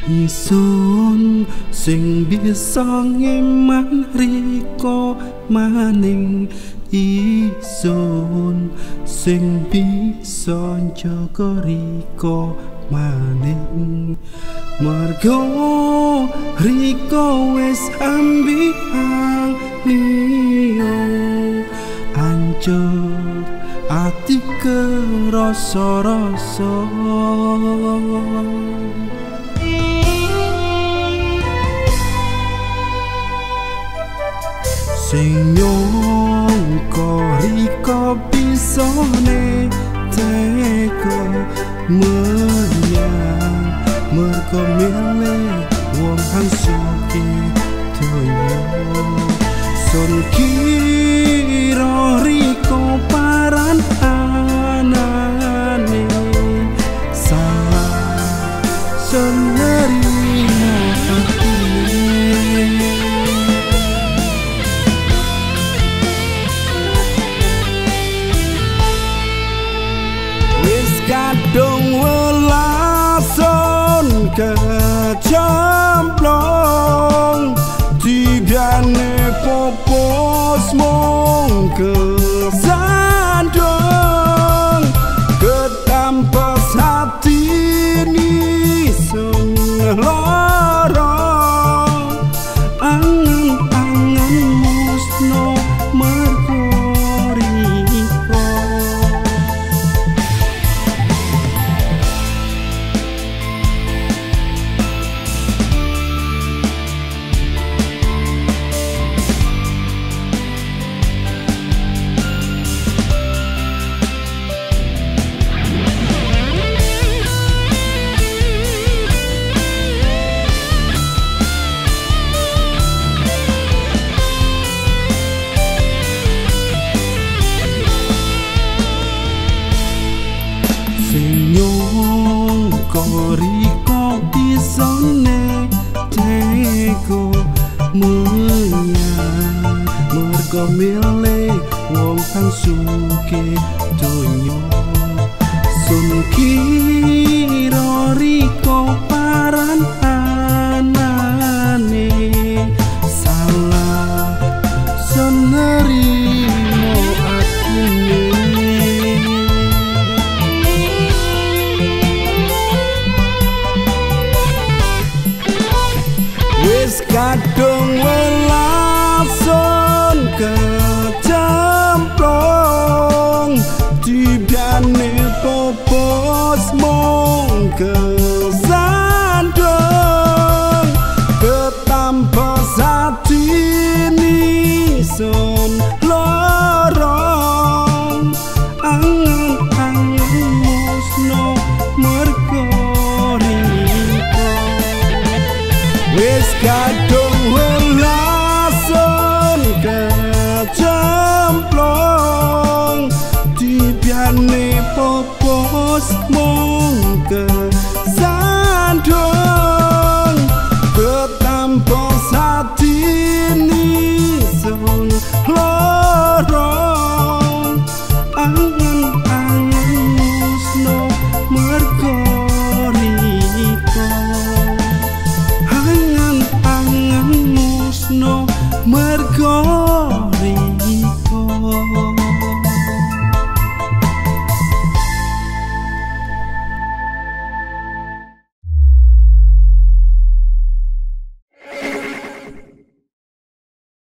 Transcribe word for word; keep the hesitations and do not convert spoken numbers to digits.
Isun sing bisa ngeman riko maning, isun sing bisa njaga riko maning. Mergo riko wis ambiang liyo, ancur ati kerasa-rasa. Sing nyongko riko bisane teko menyang, mergo milih wong kang suki donya. Sun kira riko paran anane salah, sun nerimo atine. Kadung welason kecemplung, tibiane popos mong kesandung, ketampas hati ni sun lorong, angen-angen musno merkoriko. Riko bisane teko menyang, mergo milih wong kang suki donya. Sun kira riko paran anane salah, sun nerimo atine. Wis kadung welason kecemplung, tibiane popos mong kesandung, ketampas hati ni sun lorong, angen-angen musno mergo riko. Wis kadung